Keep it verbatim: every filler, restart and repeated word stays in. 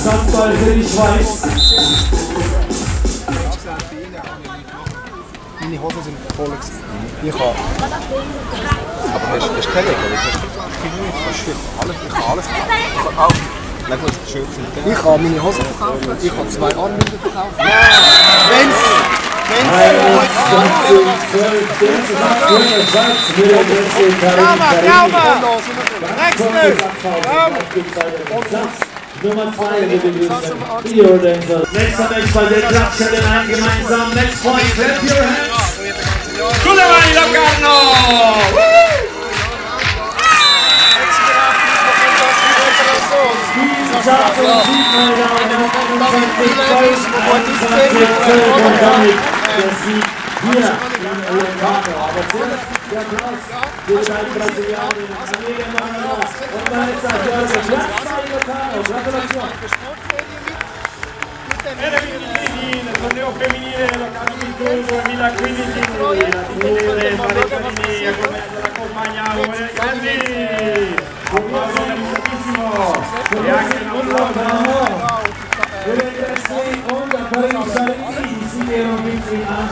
Handball für die Schweiz. Meine Hosen sind voll. Ich kann. Aber hast du keine Lego? Ich kann alles. Ich kann alles. Ich kann meine Hosen verkaufen. Ich kann zwei Armbänder verkaufen. Wenn's. Nummer zwei in der Division. Nächster Match bei der Klappstelle in einem gemeinsamen Matchpoint. Clap your hands. Con le mani da Carno! Hier in Locarno, aber zuerst der Applaus für seinen Brasilianer Amiga Manana und Maestra Piazza in Locarno. Gratulation! Il torneo femminile Locarno Pinturro duemilaquindici, la Tigre Parecchini accompagnata da compagna Grandi, applauso bellissimo e anche un applauso